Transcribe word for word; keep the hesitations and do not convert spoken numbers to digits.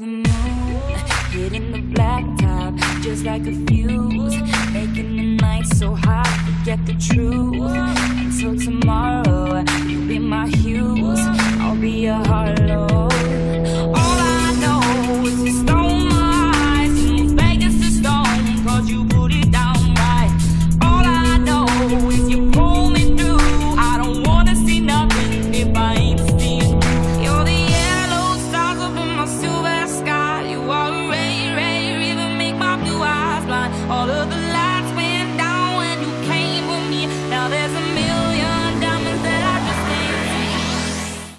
the moon, hitting the blacktop just like a fuse, making the night so hot, forget the truth. Until tomorrow, you'll be my Hughes, I'll be your Harlow.